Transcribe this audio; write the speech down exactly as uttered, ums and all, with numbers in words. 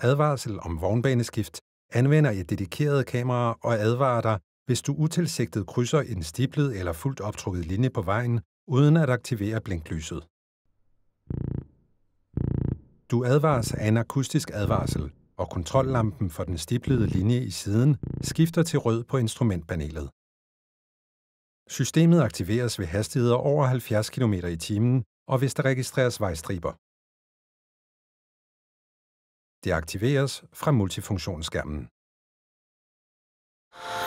advarsel om vognbaneskift anvender et dedikeret kamera og advarer dig, hvis du utilsigtet krydser en stiplet eller fuldt optrukket linje på vejen, uden at aktivere blinklyset. Du advares af en akustisk advarsel, og kontrollampen for den stiplede linje i siden skifter til rød på instrumentpanelet. Systemet aktiveres ved hastigheder over halvfjerds kilometer i timen, og hvis der registreres vejstriber. Det aktiveres fra multifunktionsskærmen.